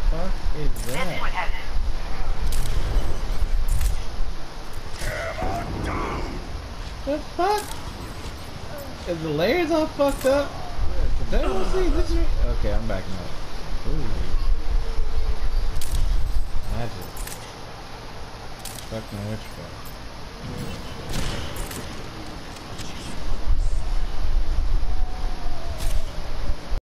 fuck is that? The fuck? Is the layers all fucked up? This is okay, I'm backing up. Ooh. Magic. Fucking witch fuck.